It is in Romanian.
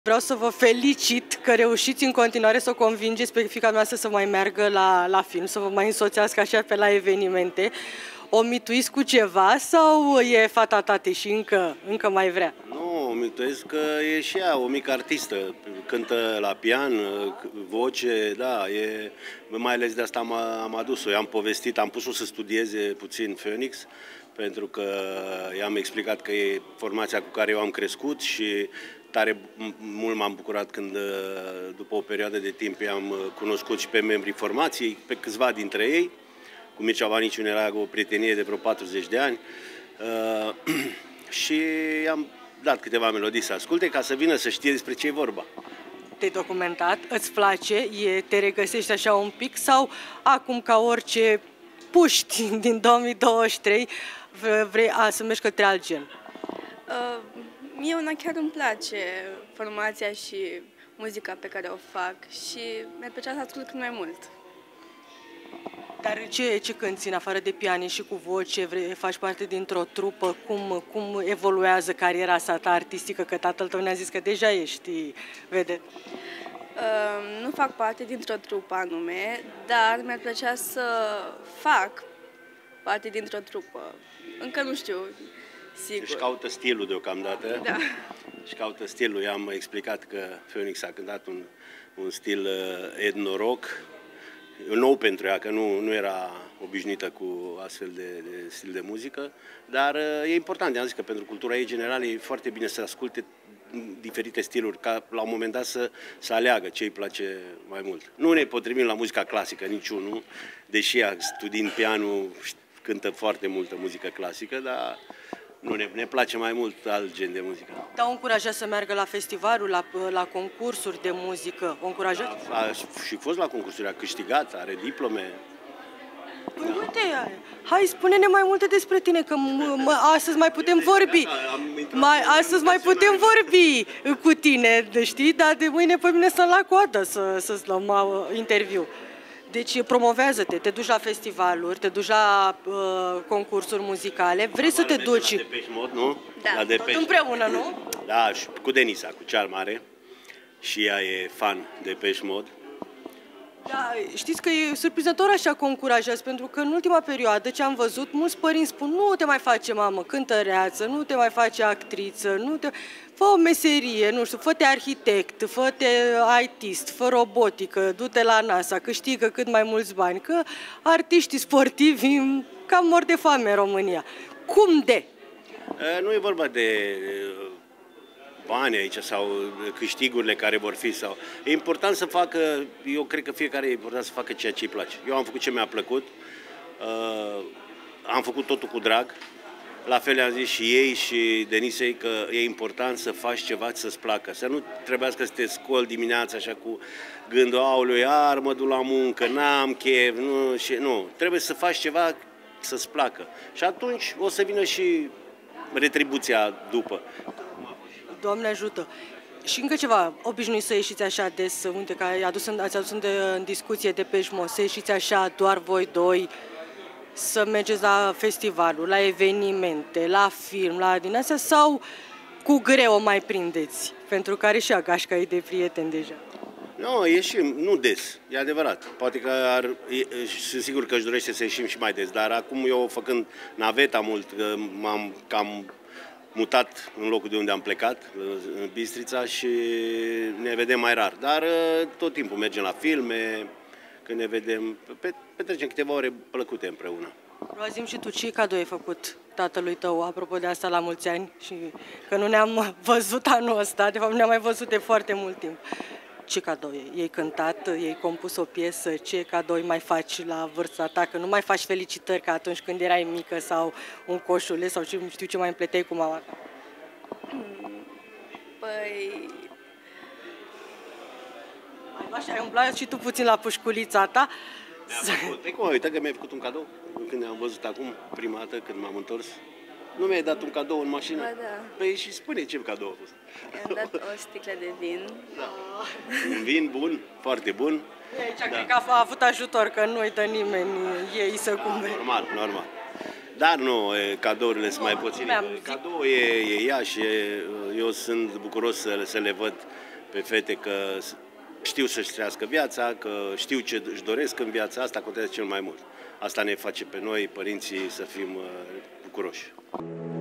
Vreau să vă felicit că reușiți în continuare să o convingeți pe fiica noastră să mai meargă la film, să vă mai însoțească așa pe la evenimente. O mituiți cu ceva sau e fata tate și încă mai vrea? Nu, o mituiesc că e și ea o mică artistă, cântă la pian, voce, da, mai ales de asta am adus-o. I-am povestit, am pus-o să studieze puțin Phoenix, pentru că i-am explicat că e formația cu care eu am crescut și tare mult m-am bucurat când, după o perioadă de timp, i-am cunoscut și pe membrii formației, pe câțiva dintre ei. Cu Mircea Vaniciu era o prietenie de vreo 40 de ani și i-am dat câteva melodii să asculte ca să vină să știe despre ce e vorba. Te-ai documentat? Îți place? Te regăsești așa un pic sau acum ca orice puști din 2023 vrei să mergi către alt gen? Mie una chiar îmi place formația și muzica pe care o fac și mi-ar plăcea să ascult cât mai mult. Dar ce cânti în afară de pian și cu voce? Faci parte dintr-o trupă? Cum evoluează cariera ta artistică? Că tatăl tău ne-a zis că deja ești vedet. Nu fac parte dintr-o trupă anume, dar mi-ar plăcea să fac parte dintr-o trupă. Încă nu știu, sigur. Își caută stilul deocamdată. Da. Își caută stilul. I-am explicat că Phoenix a cântat un stil etno-rock, nou pentru ea, că nu era obișnuită cu astfel de stil de muzică, dar e important, am zis că pentru cultura ei generală e foarte bine să asculte diferite stiluri, ca la un moment dat să aleagă ce îi place mai mult. Nu ne potrivim la muzica clasică, niciunul, deși ea, studiind pianul, cântă foarte multă muzică clasică, dar nu ne place mai mult alt gen de muzică. Dar o încurajat să meargă la festivaluri, la concursuri de muzică? O încurajat? A și fost la concursuri, a câștigat, are diplome. Păi uite, hai, spune-ne mai multe despre tine, că astăzi mai putem vorbi. Astăzi mai putem vorbi cu tine, știi? Dar de mâine pe mine să-l la coadă să-ți luăm interviu. Deci promovează-te, te duci la festivaluri, te duci la concursuri muzicale, vrei să te duci... La Depeche Mode, nu? Da. La Depeche. Tot împreună, nu? Da, și cu Denisa, cu cea mare. Și ea e fan de Depeche Mode. Da, știți că e surprinzător așa că o încurajează, pentru că în ultima perioadă ce am văzut, mulți părinți spun nu te mai face mamă cântăreață, nu te mai face actriță, fă o meserie, nu știu, fă-te arhitect, fă-te ITist, fă robotică, du-te la NASA, câștigă cât mai mulți bani, că artiștii sportivi cam mor de foame în România. Cum de? Nu e vorba de bani aici sau câștigurile care vor fi. E important să facă, eu cred că fiecare e important să facă ceea ce îi place. Eu am făcut ce mi-a plăcut, am făcut totul cu drag. La fel am zis și ei și Denisei că e important să faci ceva să-ți placă. Să nu trebuiască să te scoli dimineața așa cu gândul, aoleu, iar mă duc la muncă, n-am chef, nu. Trebuie să faci ceva să-ți placă. Și atunci o să vină și retribuția după. Doamne ajută! Și încă ceva, obișnuiți să ieșiți așa des, uite că ați adus în discuție Depeche Mode, să ieșiți așa doar voi doi, să mergeți la festivaluri, la evenimente, la film, la din astea, sau cu greu o mai prindeți? Pentru că are și gașca ei de prieteni deja. Nu, ieșim, nu des, e adevărat. Poate că sunt sigur că își dorește să ieșim și mai des, dar acum eu făcând naveta mult, m-am cam mutat în locul de unde am plecat, în Bistrița, și ne vedem mai rar. Dar tot timpul mergem la filme, când ne vedem, petrecem câteva ore plăcute împreună. Zi-mi și tu, ce cadou ai făcut tatălui tău, apropo de asta, la mulți ani, și că nu ne-am văzut anul ăsta, de fapt nu ne-am mai văzut de foarte mult timp. Ce cadou e? Ei cântat, ei compus o piesă, ce cadou mai faci la vârsta ta, că nu mai faci felicitări ca atunci când erai mică sau un coșuleț sau știu ce mai împleteai cu mama ta? Păi... Așa, ai umblat și tu puțin la pușculița ta. Păi cum, uite că mi-ai făcut un cadou când ne-am văzut acum, prima dată când m-am întors. Nu mi-ai dat un cadou în mașină? Ba da. Păi și spune ce cadou a fost. I-am dat o sticlă de vin. Da. Un vin bun, foarte bun. Aici cred că a avut ajutor, că nu uită nimeni ei să cumpere. Normal. Dar nu, cadourile sunt mai puține. Cadou e ea și eu sunt bucuros să le văd pe fete că știu să-și trăiască viața, că știu ce își doresc în viața asta, contează cel mai mult. Asta ne face pe noi, părinții, să fim bucuroși.